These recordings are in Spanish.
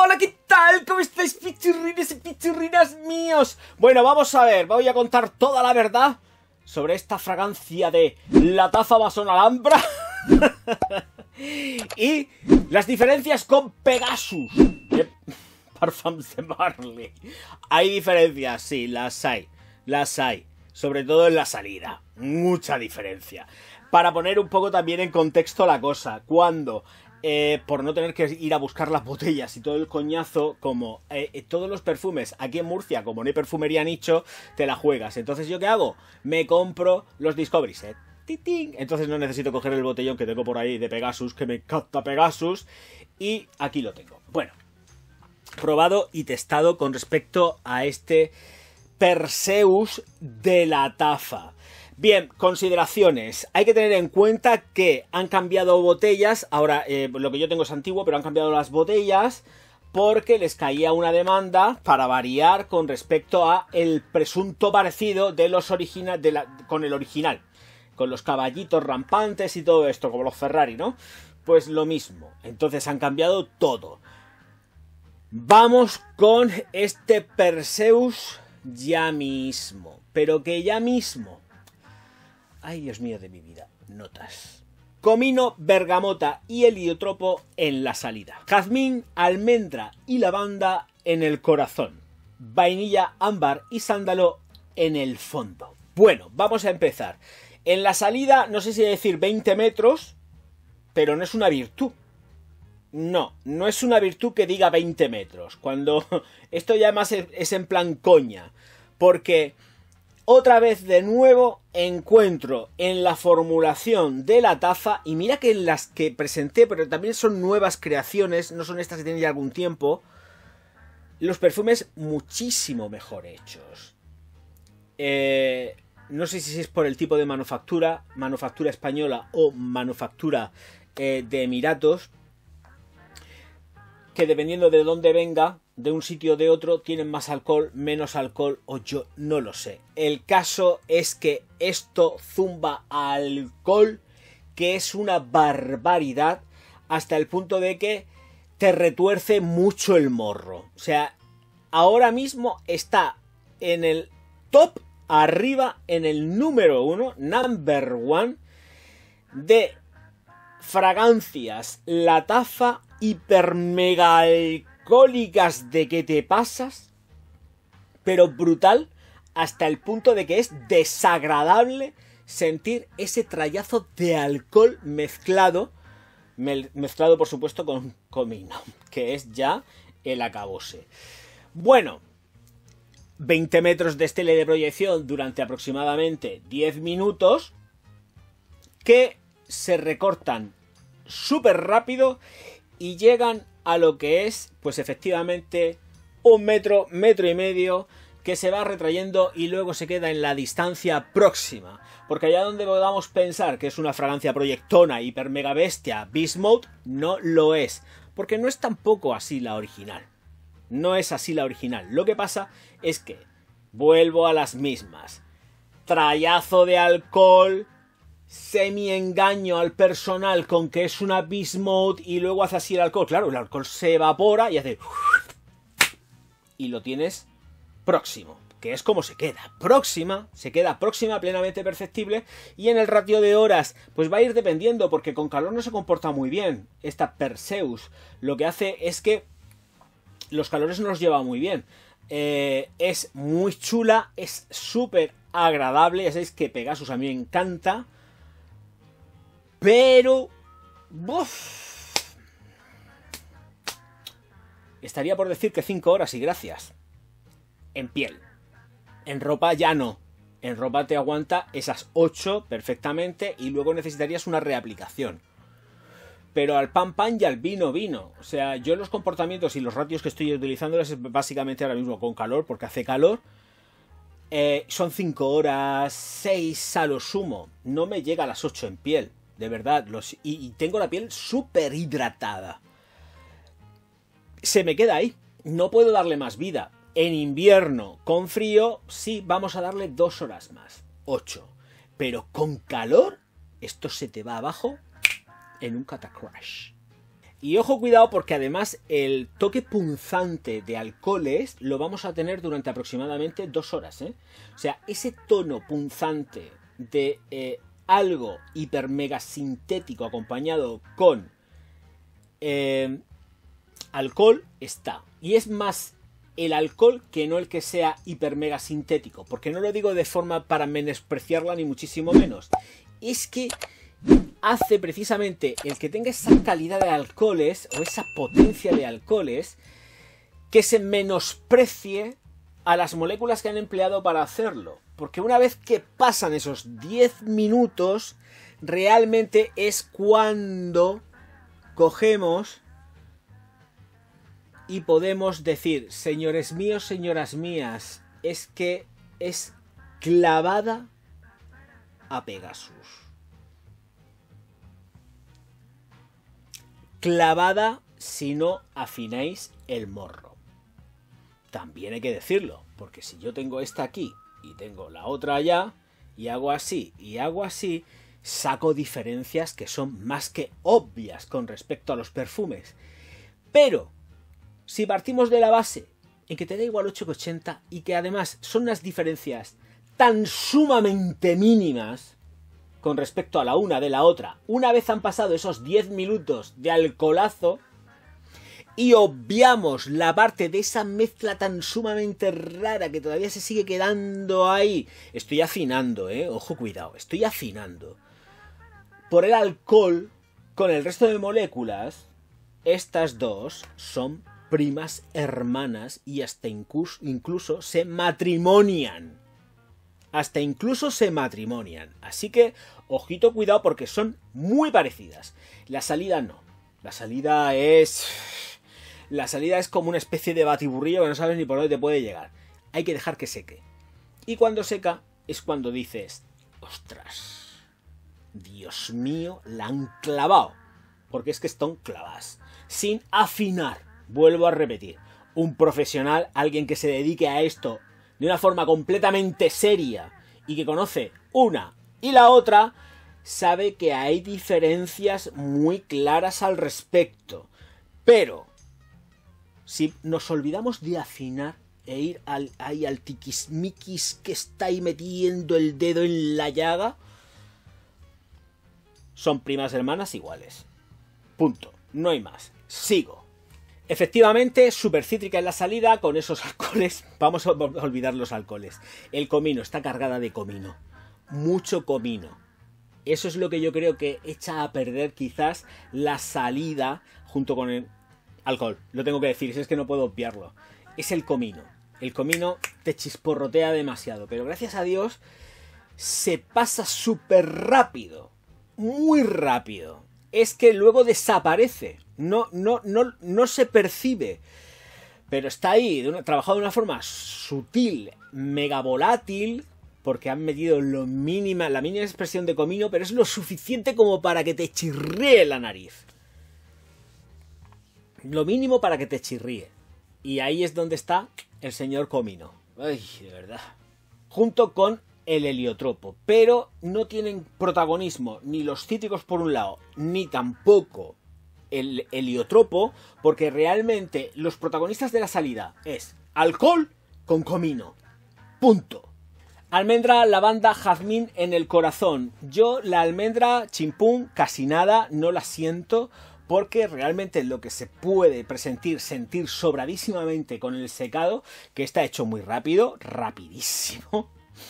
Hola, ¿qué tal? ¿Cómo estáis, pichurrines y pichurrinas míos? Bueno, vamos a ver, voy a contar toda la verdad sobre esta fragancia de la taza Mason Alhambra y las diferencias con Pegasus. Parfums de Marley. Hay diferencias, sí, las hay. Sobre todo en la salida. Mucha diferencia. Para poner un poco también en contexto la cosa, cuando... por no tener que ir a buscar las botellas y todo el coñazo, como todos los perfumes aquí en Murcia, como no hay perfumería nicho, te la juegas. Entonces, ¿yo qué hago? Me compro los Discovery Set. ¡Titín! Entonces no necesito coger el botellón que tengo por ahí de Pegasus, que me encanta Pegasus. Y aquí lo tengo. Bueno, probado y testado con respecto a este Perseus de la taza. Bien, consideraciones. Hay que tener en cuenta que han cambiado botellas. Ahora, lo que yo tengo es antiguo, pero han cambiado las botellas porque les caía una demanda para variar con respecto a el presunto parecido de los con el original. Con los caballitos rampantes y todo esto, como los Ferrari, ¿no? Pues lo mismo. Entonces han cambiado todo. Vamos con este Perseus ya mismo. Pero que ya mismo... Ay, Dios mío de mi vida. Notas. Comino, bergamota y heliotropo en la salida. Jazmín, almendra y lavanda en el corazón. Vainilla, ámbar y sándalo en el fondo. Bueno, vamos a empezar. En la salida, no sé si decir 20 metros, pero no es una virtud. No es una virtud que diga 20 metros. Cuando esto ya más es en plan coña. Porque... otra vez de nuevo encuentro en la formulación de la taza, y mira que en las que presenté, pero también son nuevas creaciones, no son estas que tienen ya algún tiempo, los perfumes muchísimo mejor hechos. No sé si es por el tipo de manufactura española o manufactura de Emiratos, que dependiendo de dónde venga, de un sitio o de otro, tienen más alcohol, menos alcohol, o yo no lo sé. El caso es que esto zumba alcohol, que es una barbaridad, hasta el punto de que te retuerce mucho el morro. O sea, ahora mismo está en el top, arriba, en el número 1, number 1, de fragancias, la taza hiper mega alcohólicas de que te pasas, pero brutal, hasta el punto de que es desagradable sentir ese trayazo de alcohol mezclado por supuesto con comino, que es ya el acabose. Bueno, 20 metros de estela de proyección durante aproximadamente 10 minutos que se recortan súper rápido y llegan a lo que es, pues efectivamente, un metro, metro y medio, que se va retrayendo y luego se queda en la distancia próxima. Porque allá donde podamos pensar que es una fragancia proyectona, hiper mega bestia, Beast Mode, no lo es. Porque no es tampoco así la original. No es así la original. Lo que pasa es que, vuelvo a las mismas. Trayazo de alcohol... semi-engaño al personal con que es una Beast Mode y luego hace así el alcohol. Claro, el alcohol se evapora y hace... y lo tienes próximo, que es como se queda. Se queda próxima, plenamente perceptible, y en el ratio de horas pues va a ir dependiendo, porque con calor no se comporta muy bien. Esta Perseus lo que hace es que los calores no los lleva muy bien. Es muy chula, es súper agradable. Ya sabéis que Pegasus a mí me encanta. Pero... ¡buf! Estaría por decir que 5 horas y gracias. En piel. En ropa ya no. En ropa te aguanta esas 8 perfectamente y luego necesitarías una reaplicación. Pero al pan pan y al vino vino. O sea, yo los comportamientos y los ratios que estoy utilizando es básicamente ahora mismo con calor, porque hace calor. Son 5 horas, 6 a lo sumo. No me llega a las 8 en piel. De verdad, y tengo la piel súper hidratada. Se me queda ahí. No puedo darle más vida. En invierno, con frío, sí, vamos a darle 2 horas más. 8. Pero con calor, esto se te va abajo en un catacrash. Y ojo, cuidado, porque además el toque punzante de alcoholes lo vamos a tener durante aproximadamente 2 horas, ¿eh? O sea, ese tono punzante de algo hiper mega sintético acompañado con alcohol está. Y es más el alcohol que no el que sea hiper mega sintético, porque no lo digo de forma para menospreciarla ni muchísimo menos. Es que hace precisamente el que tenga esa calidad de alcoholes o esa potencia de alcoholes que se menosprecie a las moléculas que han empleado para hacerlo. Porque una vez que pasan esos 10 minutos, realmente es cuando cogemos y podemos decir, señores míos, señoras mías, es que es clavada a Pegasus. Clavada si no afináis el morro. También hay que decirlo, porque si yo tengo esta aquí y tengo la otra allá, y hago así, saco diferencias que son más que obvias con respecto a los perfumes. Pero, si partimos de la base en que te da igual 8,80 y que además son unas diferencias tan sumamente mínimas con respecto a la una de la otra, una vez han pasado esos 10 minutos de alcoholazo, y obviamos la parte de esa mezcla tan sumamente rara que todavía se sigue quedando ahí. Estoy afinando, ojo, cuidado, estoy afinando. Por el alcohol, con el resto de moléculas, estas dos son primas hermanas y hasta incluso se matrimonian. Hasta incluso se matrimonian. Así que, ojito, cuidado, porque son muy parecidas. La salida no. La salida es como una especie de batiburrillo que no sabes ni por dónde te puede llegar. Hay que dejar que seque. Y cuando seca es cuando dices, ostras, Dios mío, la han clavado. Porque es que están clavadas. Sin afinar. Vuelvo a repetir. Un profesional, alguien que se dedique a esto de una forma completamente seria y que conoce una y la otra, sabe que hay diferencias muy claras al respecto. Pero si nos olvidamos de afinar e ir ahí al tiquismiquis que está ahí metiendo el dedo en la llaga, son primas hermanas iguales. Punto. No hay más. Sigo. Efectivamente, súper cítrica en la salida con esos alcoholes. Vamos a olvidar los alcoholes. El comino, está cargada de comino. Mucho comino. Eso es lo que yo creo que echa a perder quizás la salida junto con el alcohol. Lo tengo que decir, si es que no puedo obviarlo. Es el comino. El comino te chisporrotea demasiado, pero gracias a Dios se pasa súper rápido. Muy rápido. Es que luego desaparece. No se percibe. Pero está ahí, trabajado de una forma sutil, mega volátil, porque han metido la mínima expresión de comino, pero es lo suficiente como para que te chirríe la nariz. Lo mínimo para que te chirríe. Y ahí es donde está el señor comino. Ay, de verdad. Junto con el heliotropo. Pero no tienen protagonismo ni los cítricos por un lado, ni tampoco el heliotropo, porque realmente los protagonistas de la salida es alcohol con comino. Punto. Almendra, lavanda, jazmín en el corazón. Yo la almendra, chimpún, casi nada, no la siento, porque realmente lo que se puede sentir sobradísimamente con el secado, que está hecho muy rápido, rapidísimo,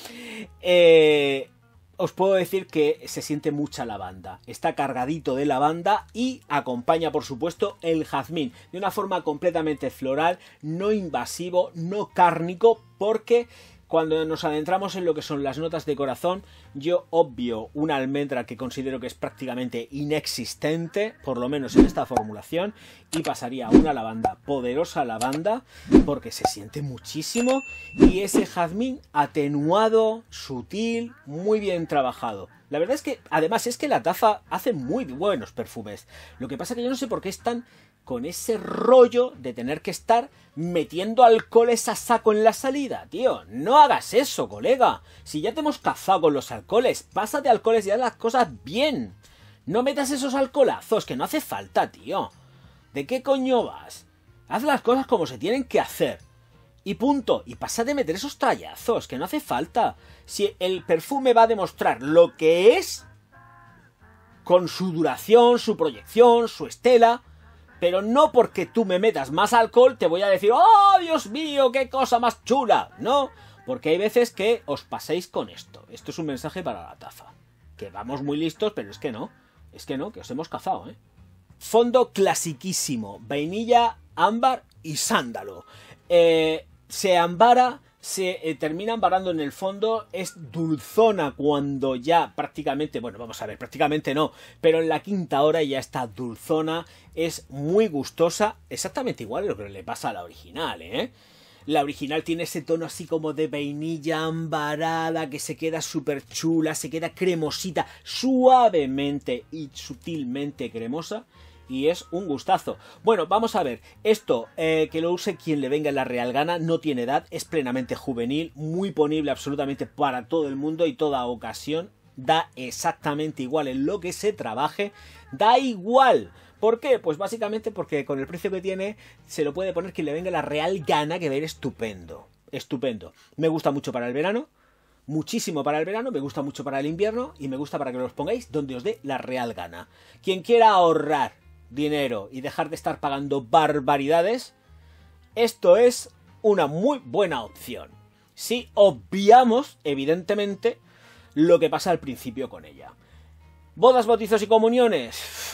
os puedo decir que se siente mucha lavanda. Está cargadito de lavanda y acompaña, por supuesto, el jazmín de una forma completamente floral, no invasivo, no cárnico, porque cuando nos adentramos en lo que son las notas de corazón, yo obvio una almendra que considero que es prácticamente inexistente, por lo menos en esta formulación, y pasaría a una lavanda, poderosa lavanda, porque se siente muchísimo, y ese jazmín atenuado, sutil, muy bien trabajado. La verdad es que, además, es que la Tafa hace muy buenos perfumes. Lo que pasa que yo no sé por qué están con ese rollo de tener que estar metiendo alcoholes a saco en la salida. Tío, no hagas eso, colega. Si ya te hemos cazado con los alcoholes, pásate alcoholes y haz las cosas bien. No metas esos alcoholazos, que no hace falta, tío. ¿De qué coño vas? Haz las cosas como se tienen que hacer. Y punto. Y pasa de meter esos tallazos, que no hace falta. Si el perfume va a demostrar lo que es, con su duración, su proyección, su estela, pero no porque tú me metas más alcohol te voy a decir, ¡oh, Dios mío, qué cosa más chula! No, porque hay veces que os paséis con esto. Esto es un mensaje para la taza. Que vamos muy listos, pero es que no, que os hemos cazado, ¿eh? Fondo clasiquísimo, vainilla, ámbar y sándalo. Se ambara, se termina ambarando en el fondo, es dulzona cuando ya prácticamente, bueno, vamos a ver, prácticamente no, pero en la quinta hora ya está dulzona, es muy gustosa, exactamente igual a lo que le pasa a la original, ¿eh? La original tiene ese tono así como de vainilla ambarada que se queda súper chula, se queda cremosita, suavemente y sutilmente cremosa. Y es un gustazo. Bueno, vamos a ver. Esto, que lo use quien le venga en la real gana, no tiene edad, es plenamente juvenil, muy ponible absolutamente para todo el mundo y toda ocasión. Da exactamente igual en lo que se trabaje. Da igual. ¿Por qué? Pues básicamente porque con el precio que tiene se lo puede poner quien le venga en la real gana, que va a ir estupendo. Estupendo. Me gusta mucho para el verano. Muchísimo para el verano, me gusta mucho para el invierno y me gusta para que los pongáis donde os dé la real gana. Quien quiera ahorrar dinero y dejar de estar pagando barbaridades, esto es una muy buena opción. Si obviamos, evidentemente, lo que pasa al principio con ella. Bodas, bautizos y comuniones.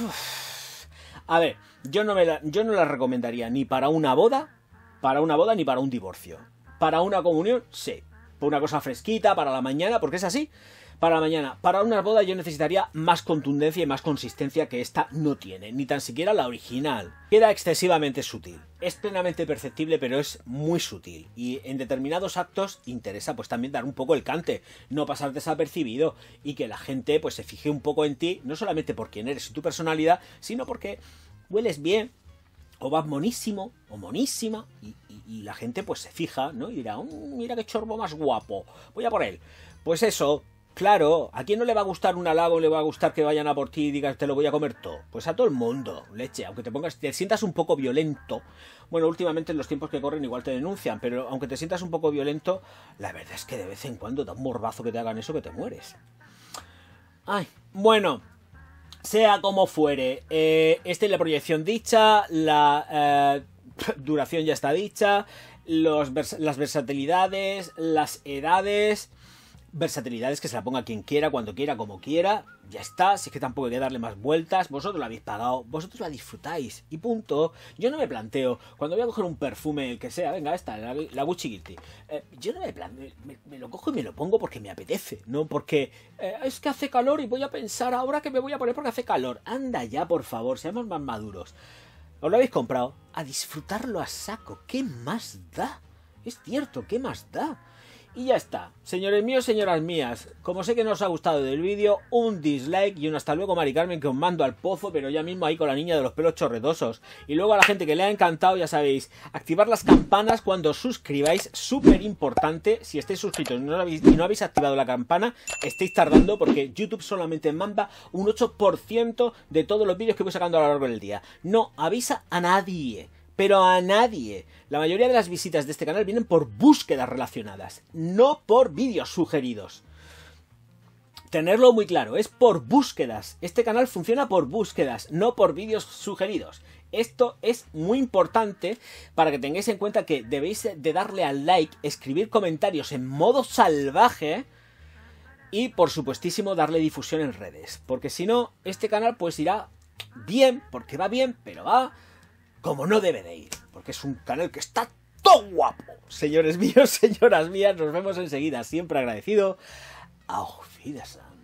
A ver, yo no la recomendaría ni para una boda ni para un divorcio. Para una comunión, sí. Por una cosa fresquita, para la mañana, porque es así. Para la mañana. Para una boda yo necesitaría más contundencia y más consistencia que esta no tiene. Ni tan siquiera la original. Queda excesivamente sutil. Es plenamente perceptible, pero es muy sutil. Y en determinados actos interesa pues también dar un poco el cante. No pasar desapercibido. Y que la gente pues se fije un poco en ti. No solamente por quién eres y tu personalidad, sino porque hueles bien. O vas monísimo o monísima. Y la gente pues se fija, ¿no? Y dirá, mira qué chorbo más guapo. Voy a por él. Pues eso. Claro, ¿a quién no le va a gustar un halago? ¿Le va a gustar que vayan a por ti y digas te lo voy a comer todo? Pues a todo el mundo, leche, aunque te sientas un poco violento. Bueno, últimamente en los tiempos que corren igual te denuncian, pero aunque te sientas un poco violento, la verdad es que de vez en cuando da un morbazo que te hagan eso que te mueres. Ay, bueno, sea como fuere, esta es la proyección dicha, la duración ya está dicha, las versatilidades, las edades... Versatilidades que se la ponga quien quiera, cuando quiera, como quiera. Ya está, si es que tampoco hay que darle más vueltas. Vosotros la habéis pagado, vosotros la disfrutáis. Y punto. Yo no me planteo, cuando voy a coger un perfume, el que sea, venga, esta, la Gucci Guilty. Yo no me planteo, me lo cojo y me lo pongo porque me apetece. No porque es que hace calor y voy a pensar ahora que me voy a poner porque hace calor. Anda ya, por favor, seamos más maduros. Os lo habéis comprado, a disfrutarlo a saco. ¿Qué más da? Es cierto, ¿qué más da? Y ya está. Señores míos, señoras mías, como sé que no os ha gustado del vídeo, un dislike y un hasta luego, Mari Carmen, que os mando al pozo, pero ya mismo ahí con la niña de los pelos chorretosos. Y luego a la gente que le ha encantado, ya sabéis, activar las campanas cuando os suscribáis, súper importante. Si estáis suscritos y no habéis activado la campana, estáis tardando porque YouTube solamente manda un 8% de todos los vídeos que voy sacando a lo largo del día. No avisa a nadie. Pero a nadie. La mayoría de las visitas de este canal vienen por búsquedas relacionadas, no por vídeos sugeridos. Tenerlo muy claro, es por búsquedas. Este canal funciona por búsquedas, no por vídeos sugeridos. Esto es muy importante para que tengáis en cuenta que debéis de darle al like, escribir comentarios en modo salvaje y, por supuestísimo, darle difusión en redes. Porque si no, este canal pues irá bien, porque va bien, pero va... como no debe de ir, porque es un canal que está todo guapo. Señores míos, señoras mías, nos vemos enseguida. Siempre agradecido. Auf Wiedersehen.